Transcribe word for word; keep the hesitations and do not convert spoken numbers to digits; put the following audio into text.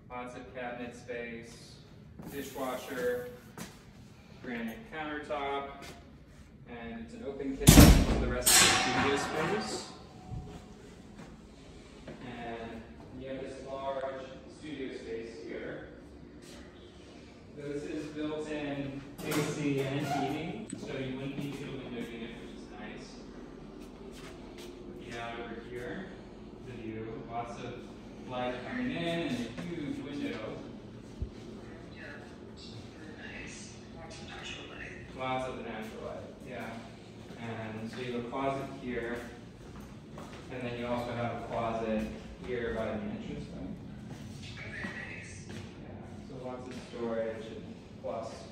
Lots of cabinet space, dishwasher, granite countertop, and it's an open kitchen for the rest of the studio space. And you have this large studio space here. This is built-in A C and heating, so you wouldn't need to get a window unit, which is nice. Looking out over here, the view, lots of light coming in and a huge window. Yeah, really nice. Lots of natural light. Lots of the natural light, yeah. And so you have a closet here, and then you also have a closet here by the entrance way. Okay, nice. Yeah, so lots of storage and plus